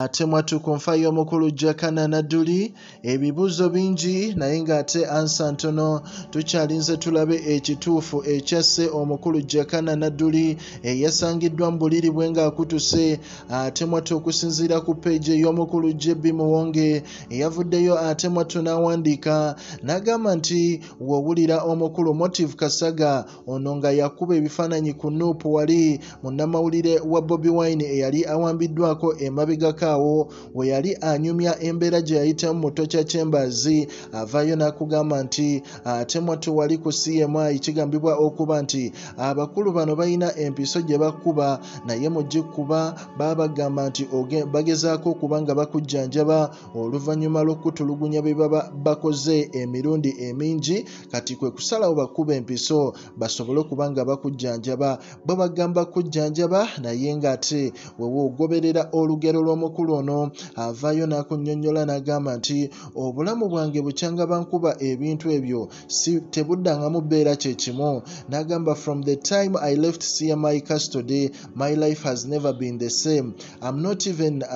Temwatu kunfa y'omukulu Jakana nadduli ebibuzo bingi naye ng'ate ansa ntono tukyalinze tulabe ekituufu ekyasse omukulu Jakana nadduli eyasangiddwa mubuliri bwe ng'akutuse temwatu okusinziira ku peegi y'omukulu JB Muwonge eyavuddeyo temwatu n'awandiika n'agamba nti w'owulira omukulu Motive Kasaga ono nga yakuba ebifaananyi ku nuupu wali munnamawulire wa Bobi Wine eyali awambiddwako emabegako awo we yali anyumya embeera gye yayitamu mu Tokya Chambers avaayo n'akugamba nti temwatu wali ku CMI kigambibwa okuba nti abakulu bano balina empiso gye bakuba naye mu gikuba bagamba nti bagezaako okuba nga bakujjanjaba oluvannyuma lw'okutulugunya bye baba bakoze emirundi emingi kati kwe kusalawo bakuba empiso basobole okuba nga bakujjanjaba bo bagamba kujjanjaba naye ng'ate wewe ogoberera olugero lw'omukulu ono avaayo n'akunnyonnyola n'agamba nti obulamu bwange bukyanga bankuba ebintu ebyo tebuddangamu bbeera kye kimu n'agamba from the time I left CMI custody my life has never been the same. I'm not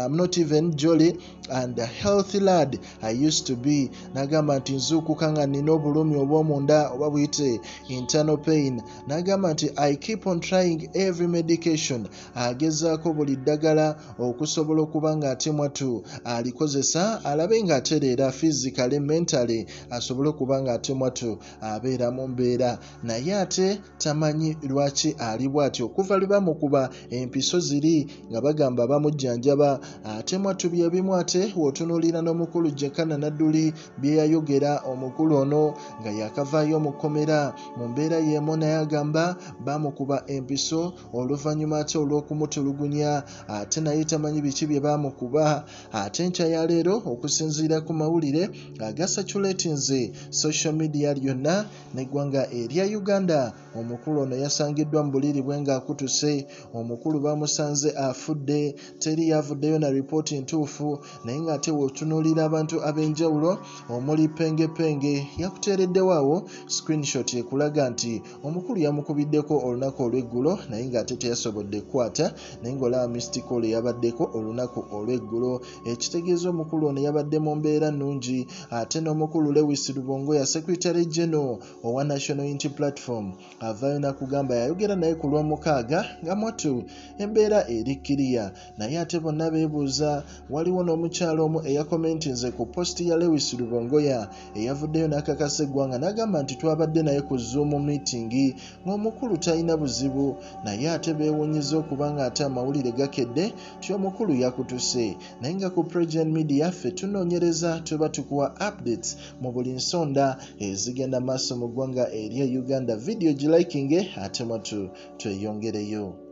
even jolly and a healthy lad I used to be. N'agamba nti nzuukuka nga nina obulumi obw'omunda oba buyite internal pain. N'agamba nti I keep on trying every medication agezaako buli ddagala okusobola okuba nga temwatu alikozesa alabe ng'atereera physically mentally asobole okuba nga temwatu abeera mu mbeera naye ate tamanyi lwaki ali bw'atyo okuva lwe bamukuba empiso ziri nga bagamba bamujjanjaba temwatu bye bimu ate w'otunuulira n'omukulu Jakana nadduli bye yayogera omukulu ono nga yakavaayo mu kkomera mu mbeera y'emu naye agamba bamukuba empiso oluvannyuma ate olw'okumutulugunya ate naye tamanyi biki bye bamukuba ate nkya ya leero okusinziira ku mawulire agasaculatinze social media lyonna n'eggwanga erya Uganda omukulu ono yasangiddwa mu buliri bwe ng'akutuse omukulu bamusanze afudde teri yavuddeyo na ripooti ntuufu naye ng'ate w'otunuulira abantu ab'enjawulo omuli pengepenge yakuteereddewo awo screenshot ekulaga nti omukulu yamukubiddeko olunaku olw'eggulo naye ng'ate teyasobodde kukwata naye ng'olaba missed call yabaddeko olunaku olw'eggulo ekitegeeza omukulu ono yabadde mu mbeera nnungi ate n'omukulu Lewis Lubongo ya Secretary General owa National Unity Platform avaayo n'akugamba yayogera naye ku lw'omukaaga nga mwatu embeera eri kiriya naye ate bonna beebuuza waliwo n'omukyalo omu eyakomentinze ku posti ya Lewis Lubongo eyavuddeyo n'akakasa eggwanga n'agamba nti twabadde naye ku Zoom meeting ng'omukulu talina buzibu naye ate beewuunyiza okuba nga ate amawulire gakedde ti omukulu yakutuse naye nga ku PROJOURN media ffe tunoonyereza tuba tukuwa updates mu buli nsonda ezigenda maaso mu ggwanga erya Uganda video gilikinge ate mwatu tweyongereyo.